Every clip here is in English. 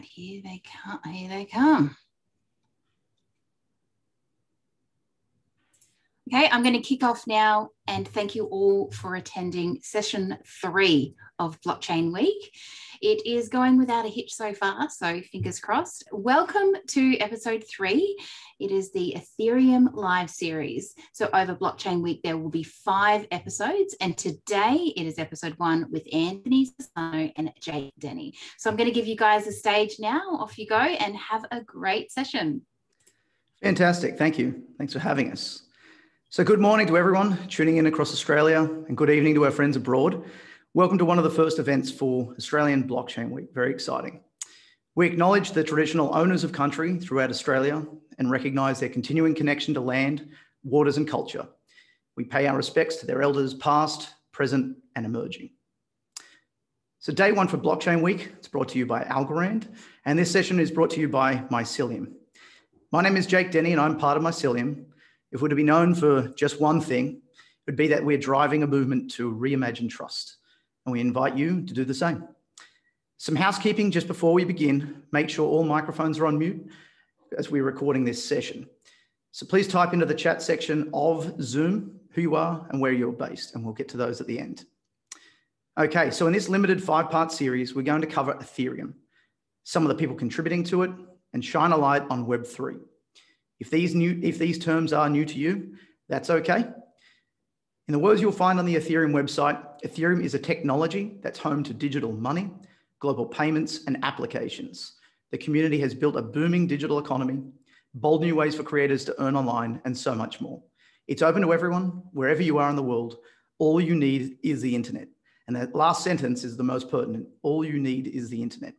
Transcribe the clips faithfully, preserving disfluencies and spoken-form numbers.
right, here they come. Here they come. Okay, I'm going to kick off now, and thank you all for attending session three of Blockchain Week. It is going without a hitch so far, so fingers crossed. Welcome to episode three. It is the Ethereum live series. So over Blockchain Week, there will be five episodes, and today it is episode one with Anthony Sassano and Jake Denny. So I'm going to give you guys the stage now. Off you go and have a great session. Fantastic. Thank you. Thanks for having us. So good morning to everyone tuning in across Australia, and good evening to our friends abroad. Welcome to one of the first events for Australian Blockchain Week. Very exciting. We acknowledge the traditional owners of country throughout Australia and recognise their continuing connection to land, waters and culture. We pay our respects to their elders past, present and emerging. So day one for Blockchain Week, it's brought to you by Algorand, and this session is brought to you by Mycelium. My name is Jake Denny and I'm part of Mycelium. If we're to be known for just one thing, it would be that we're driving a movement to reimagine trust, and we invite you to do the same. Some housekeeping just before we begin. Make sure all microphones are on mute as we're recording this session. So please type into the chat section of Zoom who you are and where you're based, and we'll get to those at the end. Okay, so in this limited five-part series, we're going to cover Ethereum, some of the people contributing to it, and shine a light on Web three. If these, new, if these terms are new to you, that's okay. In the words you'll find on the Ethereum website, Ethereum is a technology that's home to digital money, global payments, and applications. The community has built a booming digital economy, bold new ways for creators to earn online, and so much more. It's open to everyone, wherever you are in the world. All you need is the internet. And that last sentence is the most pertinent. All you need is the internet.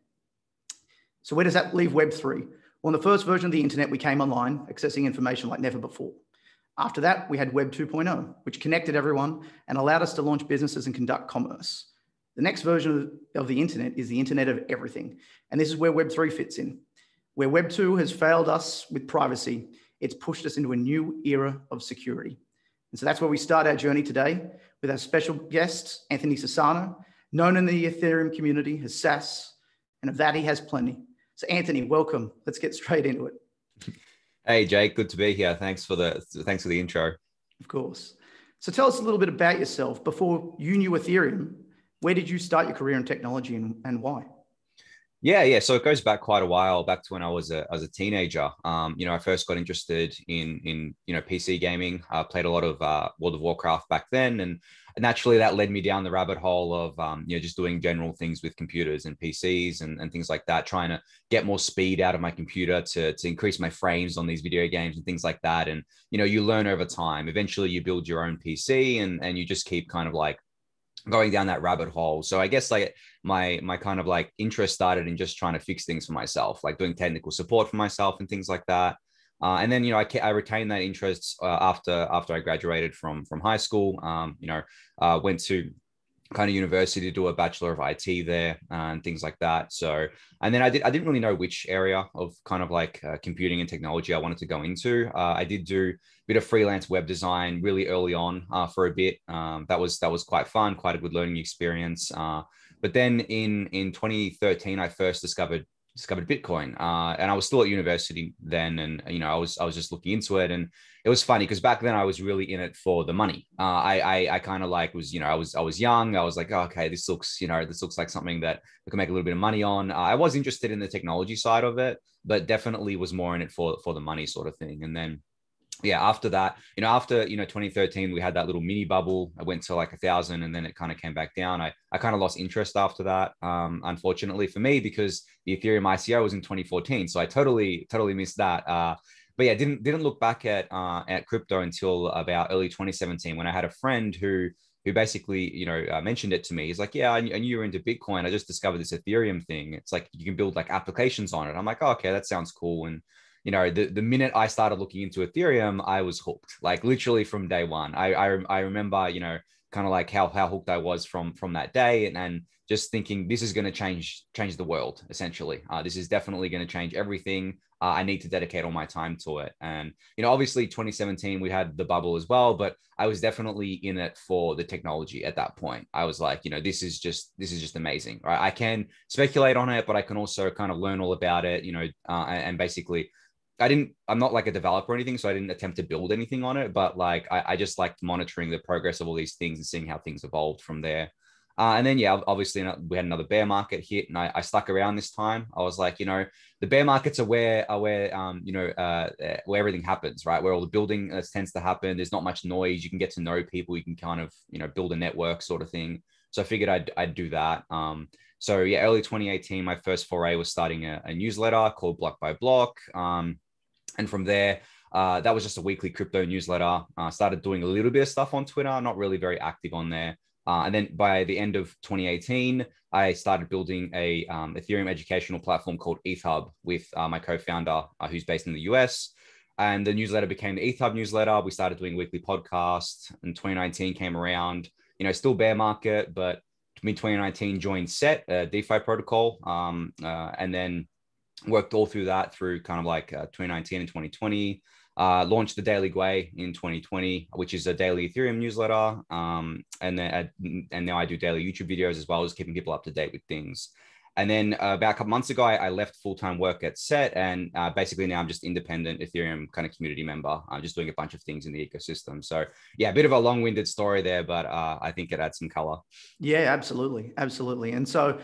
So where does that leave Web three? Well, in the first version of the internet, we came online, accessing information like never before. After that, we had Web two point oh, which connected everyone and allowed us to launch businesses and conduct commerce. The next version of the internet is the internet of everything. And this is where Web three fits in. Where Web two has failed us with privacy, it's pushed us into a new era of security. And so that's where we start our journey today with our special guest, Anthony Sassano, known in the Ethereum community as Sass, and of that he has plenty. So Anthony, welcome. Let's get straight into it. Hey Jake, good to be here. Thanks for the thanks for the intro. Of course. So tell us a little bit about yourself. Before you knew Ethereum, where did you start your career in technology, and, and why? Yeah, yeah. So it goes back quite a while, back to when I was a, as a teenager. Um, you know, I first got interested in, in you know, P C gaming. I played a lot of uh, World of Warcraft back then. And naturally that led me down the rabbit hole of, um, you know, just doing general things with computers and P Cs and, and things like that, trying to get more speed out of my computer to, to increase my frames on these video games and things like that. And, you know, you learn over time. Eventually you build your own P C and, and you just keep kind of like going down that rabbit hole. So I guess like my my kind of like interest started in just trying to fix things for myself, like doing technical support for myself and things like that. Uh, and then, you know, I, I retained that interest uh, after after I graduated from from high school. Um, you know, uh, went to kind of university to do a Bachelor of I T there uh, and things like that. So, and then I did I didn't really know which area of kind of like uh, computing and technology I wanted to go into. Uh, I did do bit of freelance web design really early on uh, for a bit. Um, that was that was quite fun, quite a good learning experience. Uh, but then in in twenty thirteen, I first discovered discovered Bitcoin, uh, and I was still at university then, and you know I was I was just looking into it, and it was funny because back then I was really in it for the money. Uh, I I, I kind of like was you know I was I was young. I was like, oh, okay, this looks you know this looks like something that we can make a little bit of money on. Uh, I was interested in the technology side of it, but definitely was more in it for for the money sort of thing, and then. Yeah, after that, you know, after, you know, twenty thirteen, we had that little mini bubble. I went to like a thousand and then it kind of came back down. I, I kind of lost interest after that, um, unfortunately for me, because the Ethereum I C O was in twenty fourteen. So I totally, totally missed that. Uh, but yeah, didn't, didn't look back at, uh, at crypto until about early twenty seventeen when I had a friend who, who basically, you know, uh, mentioned it to me. He's like, yeah, I knew you were into Bitcoin. I just discovered this Ethereum thing. It's like, you can build like applications on it. I'm like, oh, okay, that sounds cool. And you know, the, the minute I started looking into Ethereum, I was hooked, like literally from day one. I I, I remember, you know, kind of like how, how hooked I was from, from that day and, and just thinking this is going to change, change the world, essentially. Uh, this is definitely going to change everything. uh, I need to dedicate all my time to it. And, you know, obviously twenty seventeen, we had the bubble as well, but I was definitely in it for the technology at that point. I was like, you know, this is just, this is just amazing, right? I can speculate on it, but I can also kind of learn all about it, you know, uh, and, and basically I didn't, I'm not like a developer or anything, so I didn't attempt to build anything on it, but like, I, I just liked monitoring the progress of all these things and seeing how things evolved from there. Uh, and then, yeah, obviously we had another bear market hit, and I, I stuck around this time. I was like, you know, the bear markets are where, are where, um, you know, uh, where everything happens, right? Where all the building uh, tends to happen. There's not much noise. You can get to know people. You can kind of, you know, build a network sort of thing. So I figured I'd, I'd do that. Um, so yeah, early twenty eighteen, my first foray was starting a, a newsletter called Block by Block. Um, and from there, uh, that was just a weekly crypto newsletter. I uh, started doing a little bit of stuff on Twitter, not really very active on there. Uh, and then by the end of twenty eighteen, I started building a um, Ethereum educational platform called ETHUB with uh, my co-founder, uh, who's based in the U S. And the newsletter became the ETHUB newsletter. We started doing weekly podcasts, and twenty nineteen came around. You know, still bear market, but mid twenty nineteen joined SET, a DeFi protocol, um, uh, and then worked all through that through kind of like uh, twenty nineteen and twenty twenty. Uh, launched the Daily Gwei in twenty twenty, which is a daily Ethereum newsletter. Um, and then uh, and now I do daily YouTube videos as well as keeping people up to date with things. And then uh, about a couple months ago, I, I left full-time work at SET, and uh, basically now I'm just independent Ethereum kind of community member. I'm just doing a bunch of things in the ecosystem. So yeah, a bit of a long-winded story there, but uh, I think it adds some color. Yeah, absolutely, absolutely. And so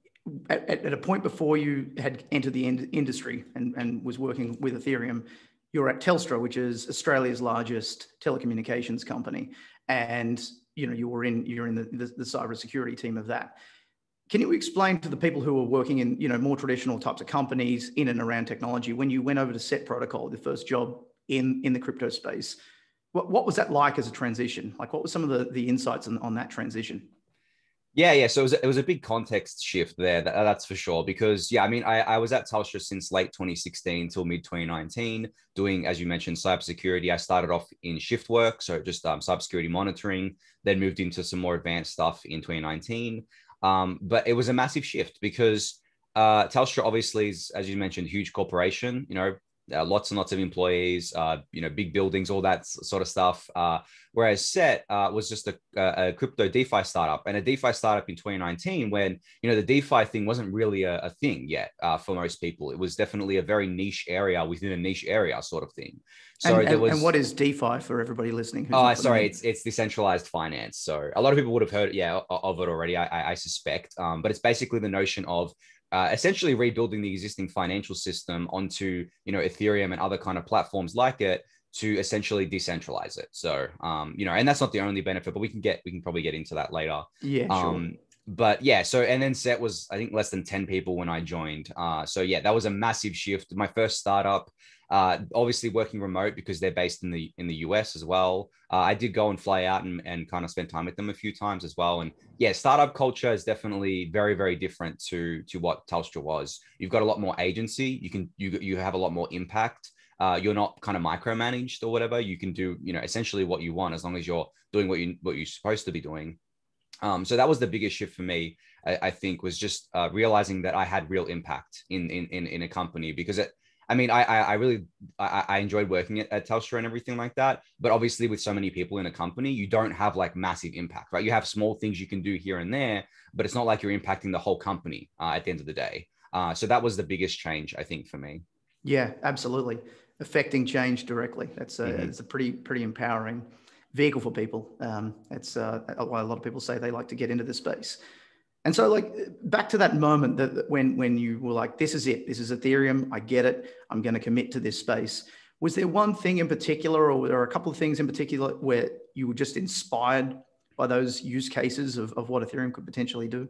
at, at a point before you had entered the in- industry and, and was working with Ethereum, you were at Telstra, which is Australia's largest telecommunications company, and you know you were in you're in the, the, the cybersecurity team of that. Can you explain to the people who are working in you know more traditional types of companies in and around technology, when you went over to SET Protocol, the first job in in the crypto space, what, what was that like as a transition? Like, what were some of the the insights on, on that transition? Yeah, yeah. So it was, it was a big context shift there. That, that's for sure. Because yeah, I mean, I, I was at Telstra since late twenty sixteen till mid twenty nineteen, doing, as you mentioned, cybersecurity. I started off in shift work, so just um, cybersecurity monitoring. Then moved into some more advanced stuff in twenty nineteen. Um, but it was a massive shift because uh, Telstra obviously is, as you mentioned, huge corporation. You know, uh, lots and lots of employees, uh, you know, big buildings, all that sort of stuff. Uh, whereas SET uh, was just a, a crypto DeFi startup, and a DeFi startup in twenty nineteen when, you know, the DeFi thing wasn't really a, a thing yet uh, for most people. It was definitely a very niche area within a niche area sort of thing. So and, there was, and what is DeFi for everybody listening? Who's oh, sorry, it's it's decentralized finance. So a lot of people would have heard, yeah, of it already, I, I suspect. Um, but it's basically the notion of Uh, essentially rebuilding the existing financial system onto, you know, Ethereum and other kind of platforms like it to essentially decentralize it. So, um, you know, and that's not the only benefit, but we can get, we can probably get into that later. Yeah, sure. Um, but yeah, so, and then SET was, I think, less than ten people when I joined. Uh, so yeah, that was a massive shift. My first startup, uh, obviously working remote because they're based in the, in the U S as well. Uh, I did go and fly out and, and kind of spend time with them a few times as well. And yeah, startup culture is definitely very, very different to, to what Telstra was. You've got a lot more agency. You can, you, you have a lot more impact. Uh, you're not kind of micromanaged or whatever. You can do, you know, essentially what you want as long as you're doing what you, what you're supposed to be doing. Um, so that was the biggest shift for me, I, I think, was just uh, realizing that I had real impact in, in, in, in a company, because it, I mean, I, I really, I, I enjoyed working at, at Telstra and everything like that. But obviously with so many people in a company, you don't have like massive impact, right? You have small things you can do here and there, but it's not like you're impacting the whole company uh, at the end of the day. Uh, so that was the biggest change, I think, for me. Yeah, absolutely. Affecting change directly. That's a, mm-hmm. It's a pretty, pretty empowering vehicle for people. Um, it's uh, a lot of people say they like to get into this space. And so, like, back to that moment that when when you were like, this is it, this is Ethereum, I get it, I'm going to commit to this space. Was there one thing in particular, or were there a couple of things in particular where you were just inspired by those use cases of, of what Ethereum could potentially do?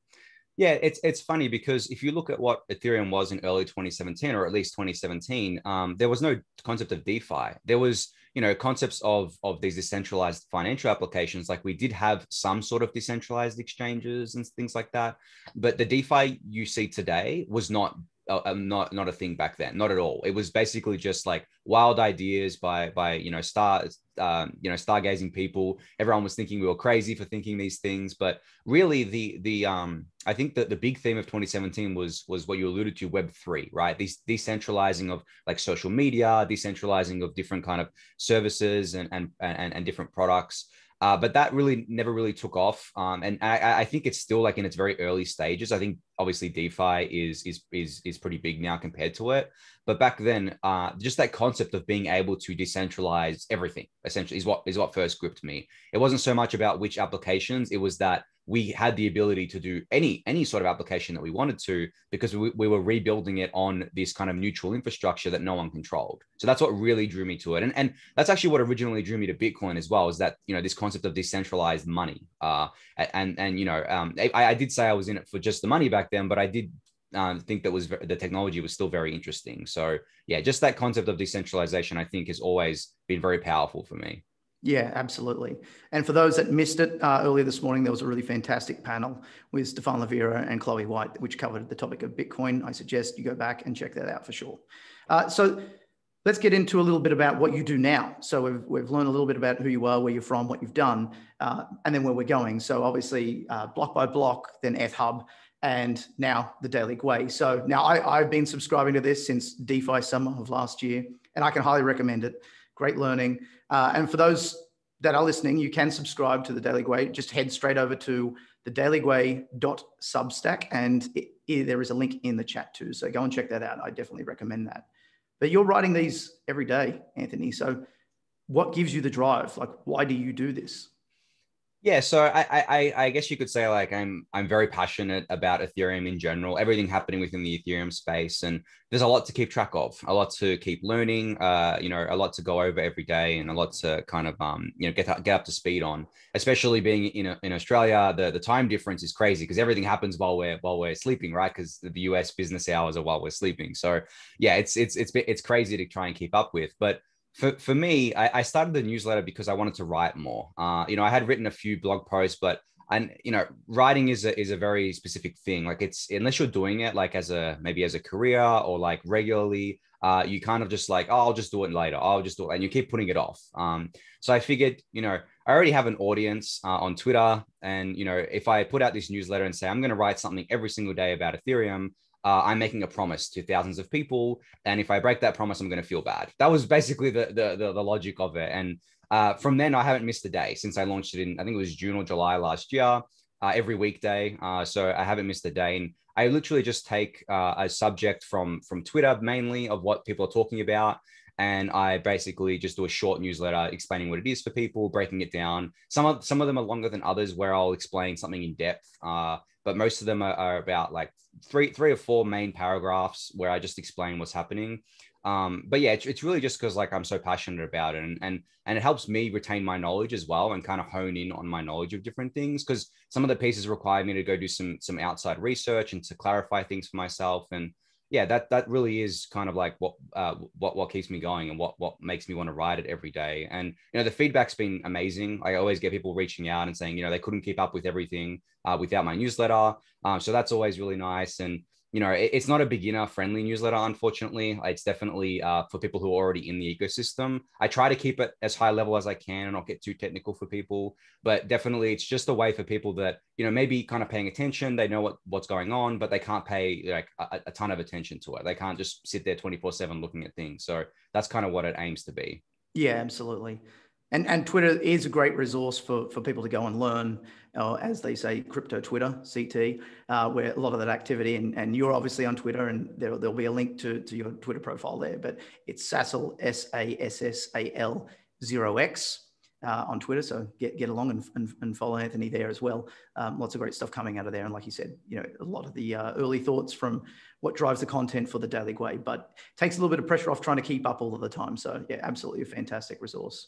Yeah, it's it's funny because if you look at what Ethereum was in early twenty seventeen, or at least twenty seventeen, um, there was no concept of DeFi. There was, you know, concepts of, of these decentralized financial applications. Like we did have some sort of decentralized exchanges and things like that. But the DeFi you see today was not uh, not not a thing back then, not at all. It was basically just like wild ideas by by you know star um, you know stargazing people. Everyone was thinking we were crazy for thinking these things, but really the the um I think that the big theme of twenty seventeen was was what you alluded to, Web three, right? These decentralizing of like social media, decentralizing of different kind of services and and and, and different products. Uh, but that really never really took off, um, and I, I think it's still like in its very early stages. I think obviously DeFi is is is is pretty big now compared to it, but back then, uh, just that concept of being able to decentralize everything essentially is what is what first gripped me. It wasn't so much about which applications; it was that we had the ability to do any any sort of application that we wanted to, because we, we were rebuilding it on this kind of neutral infrastructure that no one controlled. So that's what really drew me to it. And, and that's actually what originally drew me to Bitcoin as well, is that, you know, this concept of decentralized money. Uh, and, and, you know, um, I, I did say I was in it for just the money back then, but I did um, think that was the technology was still very interesting. So yeah, just that concept of decentralization, I think has always been very powerful for me. Yeah, absolutely. And for those that missed it, uh, earlier this morning, there was a really fantastic panel with Stefan Livera and Chloe White, which covered the topic of Bitcoin. I suggest you go back and check that out for sure. Uh, so let's get into a little bit about what you do now. So we've, we've learned a little bit about who you are, where you're from, what you've done, uh, and then where we're going. So obviously uh, block by block, then F-Hub, and now the Daily Gwei. So now I, I've been subscribing to this since DeFi summer of last year, and I can highly recommend it. Great learning. Uh, and for those that are listening, you can subscribe to the Daily Gwei. Just head straight over to the daily gwei dot substack, and it, it, there is a link in the chat too. So go and check that out. I definitely recommend that. But you're writing these every day, Anthony. So what gives you the drive? Like, why do you do this? Yeah, so I, I I guess you could say like I'm I'm very passionate about Ethereum in general, everything happening within the Ethereum space, and there's a lot to keep track of, a lot to keep learning, uh, you know, a lot to go over every day, and a lot to kind of um, you know, get up, get up to speed on. Especially being in in Australia, the the time difference is crazy because everything happens while we're while we're sleeping, right? Because the U S business hours are while we're sleeping. So yeah, it's it's it's it's crazy to try and keep up with, but. For, for me, I, I started the newsletter because I wanted to write more. Uh, you know, I had written a few blog posts, but and you know, writing is a is a very specific thing. Like it's unless you're doing it like as a maybe as a career or like regularly, uh, you kind of just like, oh, I'll just do it later. I'll just do it, and you keep putting it off. Um, so I figured, you know, I already have an audience uh, on Twitter, and you know, if I put out this newsletter and say I'm going to write something every single day about Ethereum. Uh, I'm making a promise to thousands of people, and if I break that promise, I'm going to feel bad. That was basically the the the, the logic of it. And uh, from then, I haven't missed a day since I launched it in I think it was June or July last year. Uh, every weekday, uh, so I haven't missed a day. And I literally just take uh, a subject from from Twitter mainly of what people are talking about, and I basically just do a short newsletter explaining what it is for people, breaking it down. Some of some of them are longer than others, where I'll explain something in depth. Uh, but most of them are, are about like three, three or four main paragraphs where I just explain what's happening. Um, but yeah, it's, it's really just because like I'm so passionate about it, and and and it helps me retain my knowledge as well and kind of hone in on my knowledge of different things, because some of the pieces require me to go do some some outside research and to clarify things for myself. And yeah, that that really is kind of like what uh, what what keeps me going and what what makes me want to write it every day. And you know, the feedback's been amazing. I always get people reaching out and saying, you know, they couldn't keep up with everything uh, without my newsletter. Um, so that's always really nice. And you know, it, it's not a beginner friendly newsletter, unfortunately. It's definitely uh, for people who are already in the ecosystem. I try to keep it as high level as I can and not get too technical for people, but definitely it's just a way for people that, you know, maybe kind of paying attention. They know what, what's going on, but they can't pay like a, a ton of attention to it. They can't just sit there twenty-four seven looking at things. So that's kind of what it aims to be. Yeah, absolutely. And, and Twitter is a great resource for, for people to go and learn, uh, as they say, crypto Twitter, C T, uh, where a lot of that activity, and, and you're obviously on Twitter, and there, there'll be a link to, to your Twitter profile there, but it's Sassal, S A S S A L zero X uh, on Twitter. So get, get along and, and, and follow Anthony there as well. Um, lots of great stuff coming out of there. And like you said, you know, a lot of the uh, early thoughts from what drives the content for the Daily Gwei, but takes a little bit of pressure off trying to keep up all of the time. So yeah, absolutely a fantastic resource.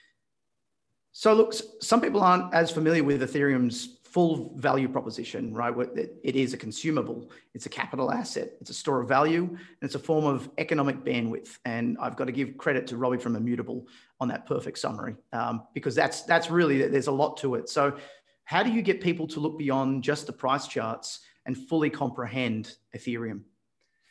So look, some people aren't as familiar with Ethereum's full value proposition, right? It is a consumable, it's a capital asset, it's a store of value, and it's a form of economic bandwidth. And I've got to give credit to Robbie from Immutable on that perfect summary, um, because that's that's really, there's a lot to it. So how do you get people to look beyond just the price charts and fully comprehend Ethereum?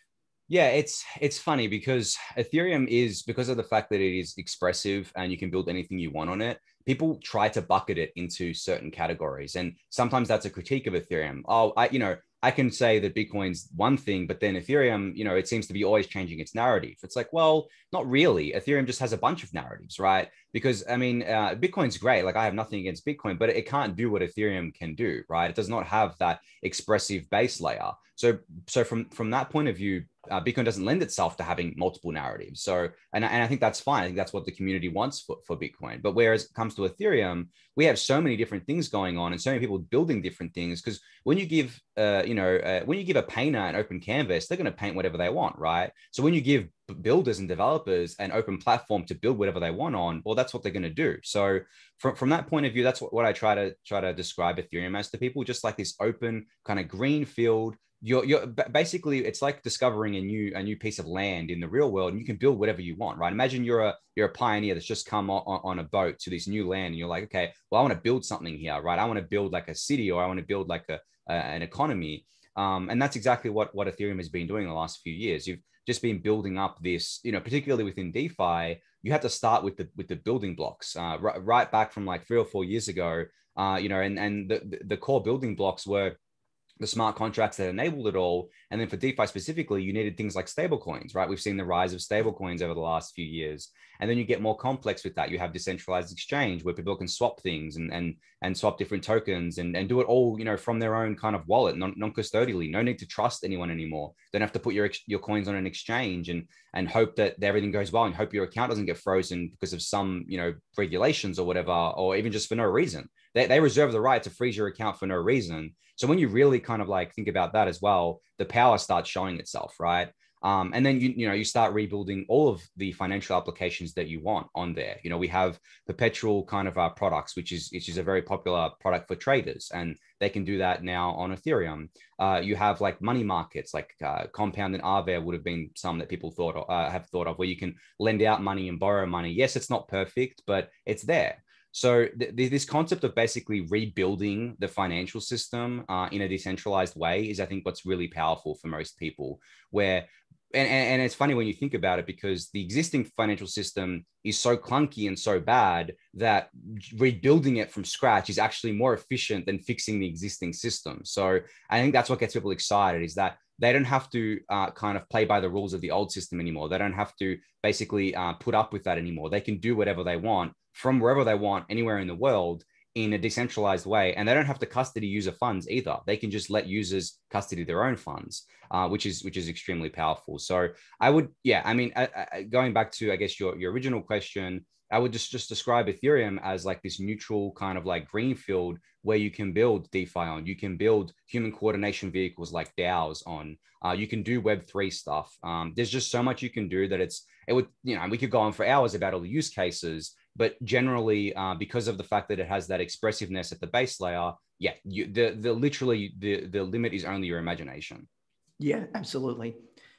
Yeah, it's it's funny because Ethereum is, because of the fact that it is expressive and you can build anything you want on it, people try to bucket it into certain categories. And sometimes that's a critique of Ethereum. Oh, I, you know, I can say that Bitcoin's one thing, but then Ethereum, you know, it seems to be always changing its narrative. It's like, well, not really. Ethereum just has a bunch of narratives, right? Because I mean, uh, Bitcoin's great. Like I have nothing against Bitcoin, but it can't do what Ethereum can do, right? It does not have that expressive base layer. So, so from from that point of view, uh, Bitcoin doesn't lend itself to having multiple narratives. So, and, and I think that's fine. I think that's what the community wants for, for Bitcoin. But whereas it comes to Ethereum, we have so many different things going on and so many people building different things. Because when you give, uh, you know, uh, when you give a painter an open canvas, they're going to paint whatever they want, right? So when you give builders and developers an open platform to build whatever they want on, well, that's what they're going to do. So from, from that point of view, that's what, what I try to try to describe Ethereum as to people, just like this open kind of green field. You're, you're basically, it's like discovering a new a new piece of land in the real world, and you can build whatever you want, right? Imagine you're a you're a pioneer that's just come on, on a boat to this new land, and you're like, okay, well, I want to build something here, right? I want to build like a city, or I want to build like a, a an economy, um, and that's exactly what what Ethereum has been doing in the last few years. You've just been building up this, you know, particularly within DeFi, you have to start with the with the building blocks, uh, right, right back from like three or four years ago, uh, you know, and and the the core building blocks were the smart contracts that enabled it all. And then for DeFi specifically, you needed things like stablecoins, right? We've seen the rise of stablecoins over the last few years. And then you get more complex with that. You have decentralized exchange where people can swap things and and and swap different tokens and, and do it all, you know, from their own kind of wallet, non, non-custodially. No need to trust anyone anymore. Don't have to put your your coins on an exchange and and hope that everything goes well and hope your account doesn't get frozen because of some, you know, regulations or whatever, or even just for no reason. They, they reserve the right to freeze your account for no reason. So when you really kind of like think about that as well, the power starts showing itself, right? Um, and then you you know you start rebuilding all of the financial applications that you want on there. You know, we have perpetual kind of uh, products, which is which is a very popular product for traders, and they can do that now on Ethereum. Uh, you have like money markets, like uh, Compound and Aave would have been some that people thought uh, have thought of, where you can lend out money and borrow money. Yes, it's not perfect, but it's there. So th- this concept of basically rebuilding the financial system uh, in a decentralized way is, I think, what's really powerful for most people. Where and, and it's funny when you think about it, because the existing financial system is so clunky and so bad that rebuilding it from scratch is actually more efficient than fixing the existing system. So I think that's what gets people excited, is that they don't have to uh, kind of play by the rules of the old system anymore. They don't have to basically uh, put up with that anymore. They can do whatever they want from wherever they want, anywhere in the world, in a decentralized way. And they don't have to custody user funds either. They can just let users custody their own funds, uh, which is which is extremely powerful. So I would, yeah, I mean, I, I, going back to, I guess, your, your original question, I would just, just describe Ethereum as like this neutral kind of like greenfield where you can build DeFi on, you can build human coordination vehicles like DAOs on, uh, you can do Web three stuff. Um, there's just so much you can do that it's, it would, you know, we could go on for hours about all the use cases, but generally uh, because of the fact that it has that expressiveness at the base layer, yeah, you, the, the literally the, the limit is only your imagination. Yeah, absolutely.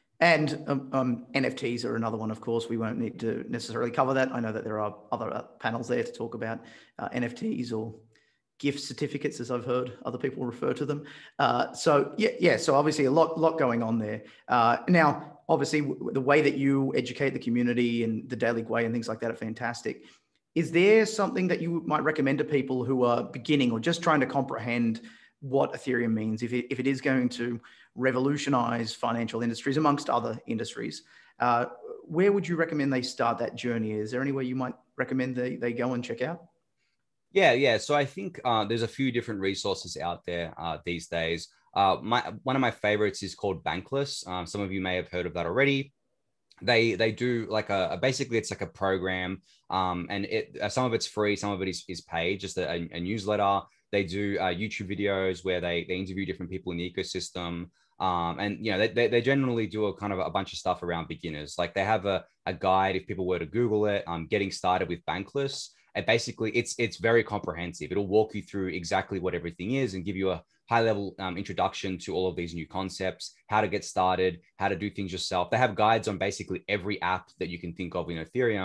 And um, um, N F Ts are another one, of course. We won't need to necessarily cover that. I know that there are other uh, panels there to talk about uh, N F Ts or gift certificates, as I've heard other people refer to them. Uh, so yeah, yeah. So obviously a lot, lot going on there. Uh, now, obviously, w- the way that you educate the community and the Daily Gwei and things like that are fantastic. Is there something that you might recommend to people who are beginning or just trying to comprehend what Ethereum means, if it, if it is going to revolutionize financial industries amongst other industries? Uh, where would you recommend they start that journey? Is there anywhere you might recommend they, they go and check out? Yeah, yeah. So I think uh, there's a few different resources out there uh, these days. Uh, my one of my favorites is called Bankless. Um, some of you may have heard of that already. They they do like a, a basically it's like a program, um, and it uh, some of it's free, some of it is, is paid. Just a, a newsletter. They do uh, YouTube videos where they they interview different people in the ecosystem. Um, and you know they, they, they generally do a kind of a bunch of stuff around beginners. Like they have a, a guide if people were to Google it, um, getting started with Bankless. And basically it's it's very comprehensive. It'll walk you through exactly what everything is and give you a high level um, introduction to all of these new concepts, how to get started, how to do things yourself. They have guides on basically every app that you can think of in Ethereum.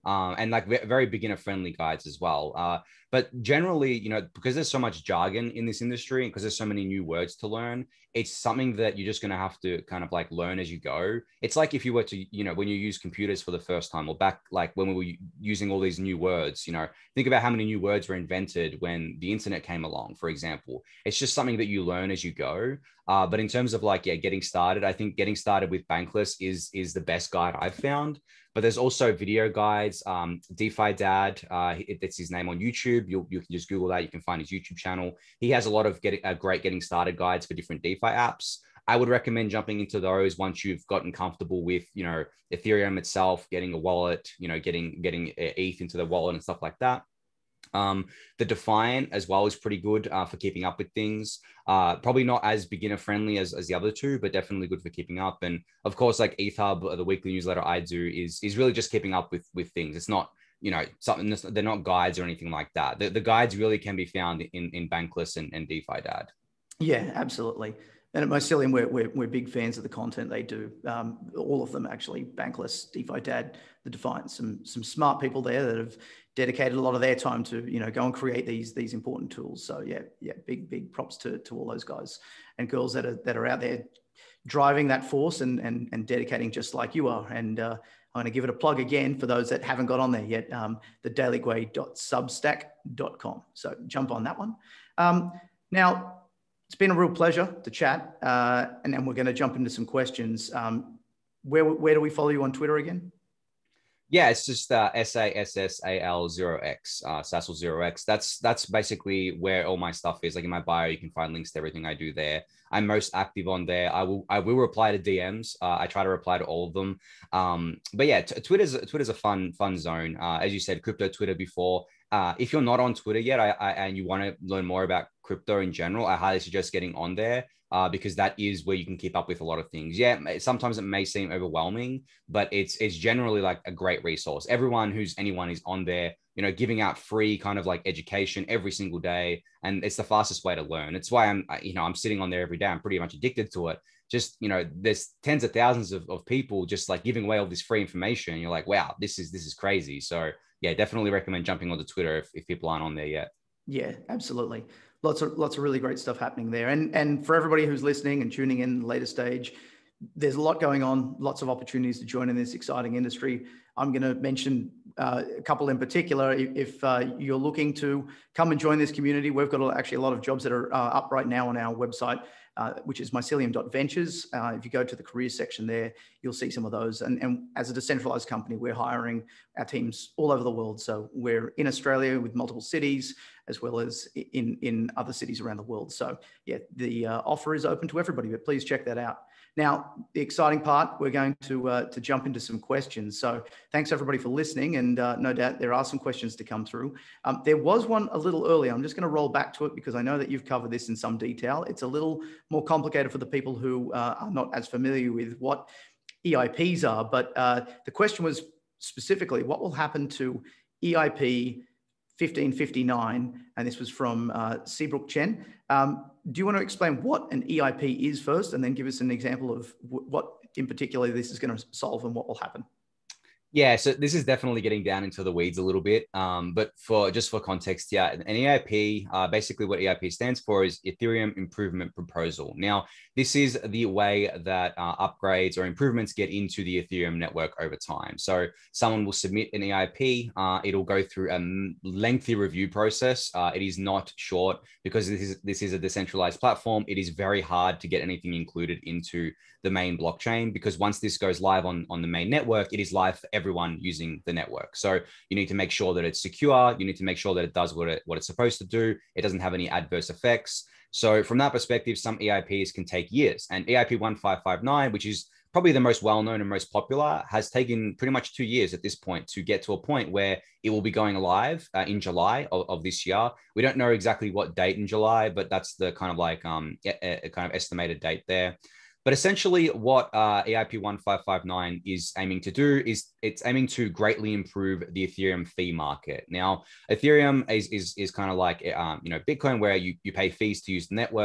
um, and like very beginner friendly guides as well. Uh, but generally, you know, because there's so much jargon in this industry and because there's so many new words to learn, it's something that you're just going to have to kind of like learn as you go. It's like if you were to, you know, when you use computers for the first time, or back like when we were using all these new words, you know, think about how many new words were invented when the internet came along, for example. It's just something that you learn as you go. Uh, but in terms of like, yeah, getting started, I think getting started with Bankless is, is the best guide I've found. But there's also video guides. Um, DeFi Dad, uh, it, it's his name on YouTube. You you can just Google that. You can find his YouTube channel. He has a lot of getting uh, great getting started guides for different DeFi apps. I would recommend jumping into those once you've gotten comfortable with, you know, Ethereum itself, getting a wallet, you know, getting getting E T H into the wallet and stuff like that. Um, the Defiant as well is pretty good uh, for keeping up with things. Uh, probably not as beginner friendly as, as the other two, but definitely good for keeping up. And of course, like E T H Hub, the weekly newsletter I do is, is really just keeping up with, with things. It's not, you know, something that's, they're not guides or anything like that. The, the guides really can be found in, in Bankless and, and DeFi Dad. Yeah, absolutely. And at Mycelium, we're, we're, we're big fans of the content they do. Um, all of them, actually, Bankless, DeFi Dad, the Defiant, some some smart people there that have dedicated a lot of their time to, you know, go and create these these important tools. So yeah, yeah, big big props to to all those guys and girls that are that are out there driving that force and and and dedicating just like you are. And uh, I'm going to give it a plug again for those that haven't got on there yet. Um, the daily gwei dot substack dot com. So jump on that one. Um, now. It's been a real pleasure to chat, uh, and then we're going to jump into some questions. Um, where, where do we follow you on Twitter again? Yeah, it's just uh, S A S S A L zero X, uh, Sassal zero X. That's that's basically where all my stuff is. Like in my bio, you can find links to everything I do there. I'm most active on there. I will I will reply to D Ms. Uh, I try to reply to all of them. Um, but yeah, t- Twitter's Twitter's a fun fun zone. Uh, as you said, crypto Twitter before. Uh, if you're not on Twitter yet, I, I, and you want to learn more about crypto in general, I highly suggest getting on there uh, because that is where you can keep up with a lot of things. Yeah, sometimes it may seem overwhelming, but it's it's generally like a great resource. Everyone who's anyone is on there, you know, giving out free kind of like education every single day, and it's the fastest way to learn. It's why I'm, you know, I'm sitting on there every day. I'm pretty much addicted to it. Just, you know, there's tens of thousands of, of people just like giving away all this free information. And you're like, wow, this is this is crazy. So yeah, definitely recommend jumping onto Twitter if, if people aren't on there yet. Yeah, absolutely. Lots of lots of really great stuff happening there. And and for everybody who's listening and tuning in later stage, there's a lot going on, lots of opportunities to join in this exciting industry. I'm going to mention uh, a couple in particular. If, if uh, you're looking to come and join this community, we've got actually a lot of jobs that are uh, up right now on our website, uh, which is mycelium dot ventures. Uh, if you go to the careers section there, you'll see some of those. And, and as a decentralized company, we're hiring our teams all over the world. So we're in Australia with multiple cities, as well as in, in other cities around the world. So yeah, the uh, offer is open to everybody, but please check that out. Now, the exciting part, we're going to uh, to jump into some questions. So thanks everybody for listening, and uh, no doubt there are some questions to come through. Um, there was one a little earlier. I'm just going to roll back to it because I know that you've covered this in some detail. It's a little more complicated for the people who uh, are not as familiar with what E I Ps are, but uh, the question was specifically, what will happen to E I P fifteen fifty-nine? And this was from uh, Seabrook Chen. Um, do you want to explain what an E I P is first, and then give us an example of w- what in particular this is going to solve and what will happen? Yeah, so this is definitely getting down into the weeds a little bit. Um, but for just for context, yeah, an E I P, uh, basically what E I P stands for is Ethereum Improvement Proposal. Now, this is the way that uh, upgrades or improvements get into the Ethereum network over time. So someone will submit an E I P. Uh, it'll go through a lengthy review process. Uh, it is not short because this is this is a decentralized platform. It is very hard to get anything included into the main blockchain because once this goes live on, on the main network, it is live for everyone using the network. So you need to make sure that it's secure. You need to make sure that it does what, it, what it's supposed to do. It doesn't have any adverse effects. So from that perspective, some E I Ps can take years. And E I P one five five nine, which is probably the most well-known and most popular, has taken pretty much two years at this point to get to a point where it will be going live uh, in July of, of this year. We don't know exactly what date in July, but that's the kind of like um, a, a kind of estimated date there. But essentially what uh, E I P one five five nine is aiming to do is it's aiming to greatly improve the Ethereum fee market. Now, Ethereum is, is, is kind of like, um, you know, Bitcoin, where you, you pay fees to use the network.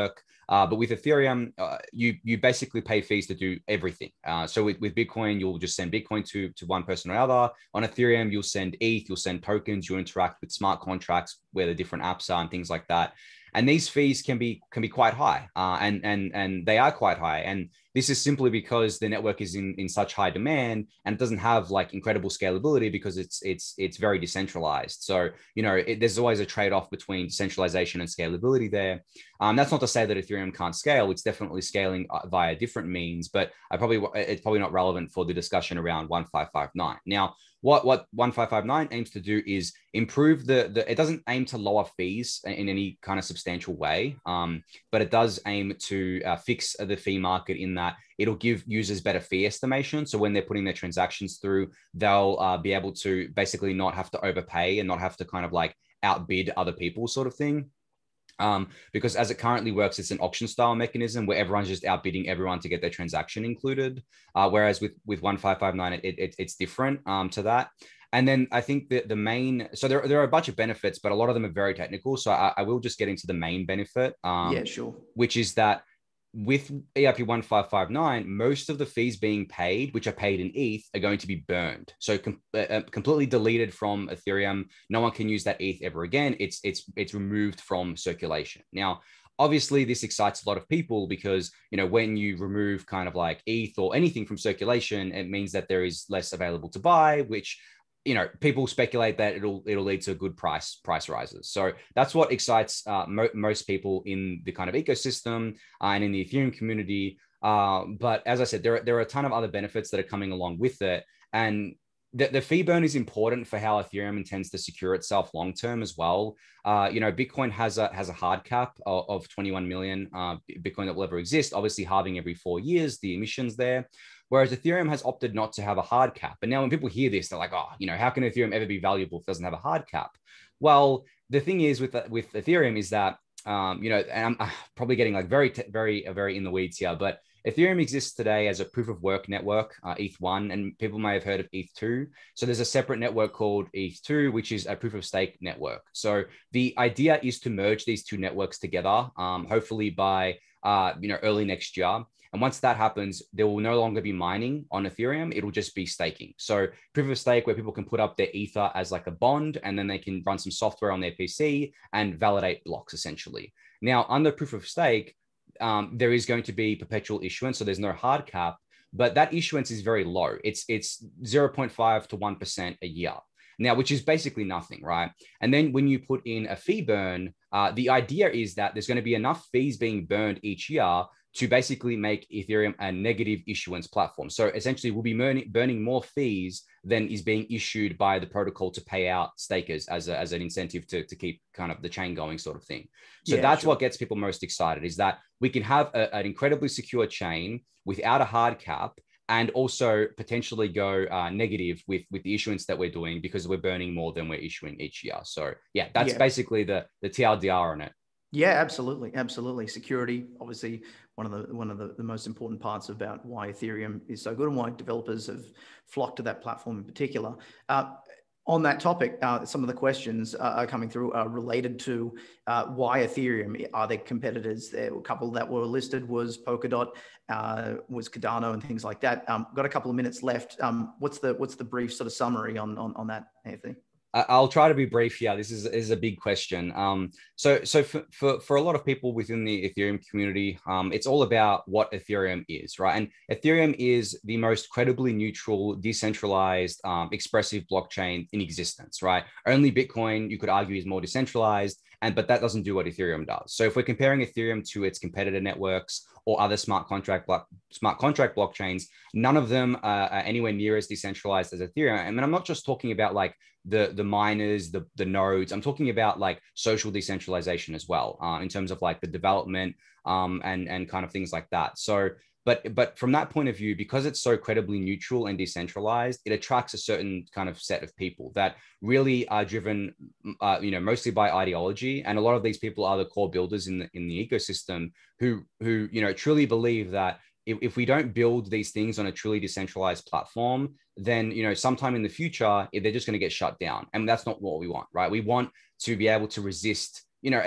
Uh, but with Ethereum, uh, you you basically pay fees to do everything. Uh, so with, with Bitcoin, you'll just send Bitcoin to, to one person or another. On Ethereum, you'll send E T H, you'll send tokens, you'll interact with smart contracts where the different apps are and things like that. And these fees can be can be quite high, uh, and and and they are quite high. And this is simply because the network is in, in such high demand, and it doesn't have like incredible scalability because it's it's it's very decentralized. So you know it, there's always a trade-off between decentralization and scalability there. Um, that's not to say that Ethereum can't scale. It's definitely scaling via different means, but I probably it's probably not relevant for the discussion around one five five nine. Now, what what one five five nine aims to do is improve the the. It doesn't aim to lower fees in any kind of substantial way, um, but it does aim to uh, fix the fee market in that it'll give users better fee estimation. So when they're putting their transactions through, they'll uh, be able to basically not have to overpay and not have to kind of like outbid other people, sort of thing. Um, because as it currently works, it's an auction style mechanism where everyone's just outbidding everyone to get their transaction included. Uh, whereas with, with one five five nine, it, it, it's different um, to that. And then I think that the main, so there, there are a bunch of benefits, but a lot of them are very technical. So I, I will just get into the main benefit. Um, yeah, sure. Which is that with E I P one five five nine, most of the fees being paid, which are paid in E T H, are going to be burned. So com- uh, completely deleted from Ethereum. No one can use that E T H ever again. It's it's it's removed from circulation. Now, obviously, this excites a lot of people because, you know, when you remove kind of like E T H or anything from circulation, it means that there is less available to buy, which, you know, people speculate that it'll it'll lead to good price price rises. So that's what excites uh, mo- most people in the kind of ecosystem uh, and in the Ethereum community. Uh, but as I said, there are, there are a ton of other benefits that are coming along with it. And the, the fee burn is important for how Ethereum intends to secure itself long term as well. Uh, you know, Bitcoin has a has a hard cap of, of twenty-one million uh, Bitcoin that will ever exist, obviously halving every four years, the emissions there. Whereas Ethereum has opted not to have a hard cap. And now when people hear this, they're like, oh, you know, how can Ethereum ever be valuable if it doesn't have a hard cap? Well, the thing is with, with Ethereum is that, um, you know, and I'm probably getting like very, very, very in the weeds here, but Ethereum exists today as a proof of work network, uh, E T H one, and people may have heard of E T H two. So there's a separate network called E T H two, which is a proof of stake network. So the idea is to merge these two networks together, um, hopefully by, uh, you know, early next year. And once that happens, there will no longer be mining on Ethereum. It'll just be staking. So proof of stake where people can put up their ether as like a bond, and then they can run some software on their P C and validate blocks essentially. Now, under proof of stake, um, there is going to be perpetual issuance. So there's no hard cap, but that issuance is very low. It's, it's zero point five to one percent a year. Now, which is basically nothing, right? And then when you put in a fee burn, uh, the idea is that there's going to be enough fees being burned each year to basically make Ethereum a negative issuance platform. So essentially we'll be burning, burning more fees than is being issued by the protocol to pay out stakers as, a, as an incentive to, to keep kind of the chain going, sort of thing. So yeah, that's sure. What gets people most excited, is that we can have a, an incredibly secure chain without a hard cap, and also potentially go uh, negative with, with the issuance that we're doing because we're burning more than we're issuing each year. So yeah, that's yeah. basically the, the T L D R on it. Yeah, absolutely. Absolutely. Security, obviously one of the one of the, the most important parts about why Ethereum is so good and why developers have flocked to that platform in particular. Uh, on that topic, uh, some of the questions uh, are coming through are related to uh, why Ethereum. Are there competitors? There were a couple that were listed was Polkadot, uh, was Cardano, and things like that. Um, got a couple of minutes left. Um, what's the what's the brief sort of summary on on, on that, Anthony? I'll try to be brief here. This is, is a big question. Um, so so for, for, for a lot of people within the Ethereum community, um, it's all about what Ethereum is, right? And Ethereum is the most credibly neutral, decentralized, um, expressive blockchain in existence, right? Only Bitcoin, you could argue, is more decentralized, and but that doesn't do what Ethereum does. So if we're comparing Ethereum to its competitor networks or other smart contract block, smart contract blockchains, none of them uh, are anywhere near as decentralized as Ethereum. I mean, I'm not just talking about like the, the miners, the, the nodes. I'm talking about like social decentralization as well, uh, in terms of like the development um, and, and kind of things like that. So, but, but from that point of view, because it's so credibly neutral and decentralized, it attracts a certain kind of set of people that really are driven, uh, you know, mostly by ideology. And a lot of these people are the core builders in the, in the ecosystem who, who, you know, truly believe that if, if we don't build these things on a truly decentralized platform, then, you know, sometime in the future, they're just going to get shut down. And that's not what we want, right? We want to be able to resist, you know,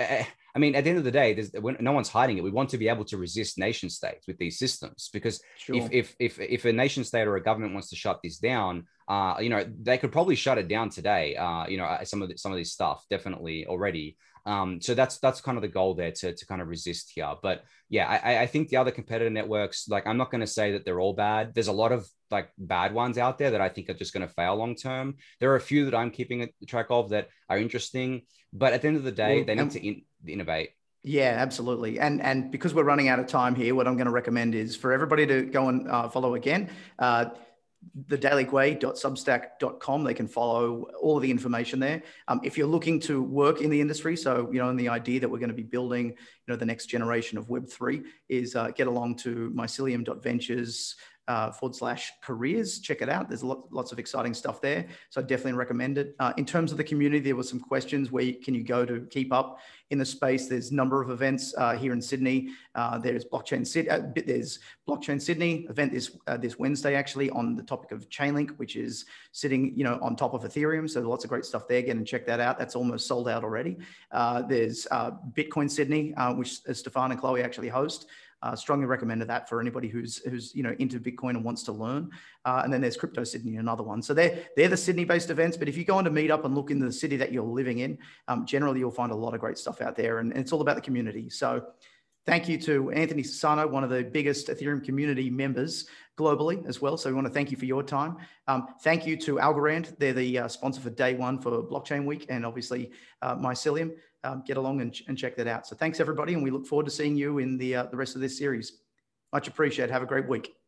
I mean, at the end of the day, there's, no one's hiding it. We want to be able to resist nation states with these systems, because sure. if, if if if a nation state or a government wants to shut this down, uh, you know, they could probably shut it down today. Uh, you know, some of the, some of this stuff definitely already. Um, so that's that's kind of the goal there, to to kind of resist here. But yeah, I, I think the other competitor networks, like, I'm not going to say that they're all bad. There's a lot of like bad ones out there that I think are just going to fail long term. There are a few that I'm keeping track of that are interesting, but at the end of the day, well, they need to in, innovate. Yeah, absolutely. And and because we're running out of time here, what I'm going to recommend is for everybody to go and uh, follow again. Uh, the daily gwei dot substack dot com. They can follow all of the information there. Um, if you're looking to work in the industry, so, you know, and the idea that we're going to be building, you know, the next generation of Web three is uh, get along to mycelium dot ventures uh, forward slash careers. Check it out. There's lots, lots of exciting stuff there. So I definitely recommend it. Uh, in terms of the community, there were some questions. Where can you go to keep up in the space? There's a number of events uh, here in Sydney. Uh, there's Blockchain Sydney. Uh, there's Blockchain Sydney event this uh, this Wednesday, actually, on the topic of Chainlink, which is sitting, you know, on top of Ethereum. So lots of great stuff there. Get and check that out. That's almost sold out already. Uh, there's uh, Bitcoin Sydney, uh, which Stefan and Chloe actually host. Uh, strongly recommended that for anybody who's who's you know into Bitcoin and wants to learn. Uh, and then there's Crypto Sydney, another one. So they're they're the Sydney-based events. But if you go on to Meetup and look in the city that you're living in, um, generally you'll find a lot of great stuff out there, and, and it's all about the community. So thank you to Anthony Sassano, one of the biggest Ethereum community members globally as well. So we want to thank you for your time. Um, thank you to Algorand. They're the uh, sponsor for day one for Blockchain Week, and obviously uh, Mycelium. Um, get along and, and check that out. So thanks, everybody, and we look forward to seeing you in the, uh, the rest of this series. Much appreciated. Have a great week.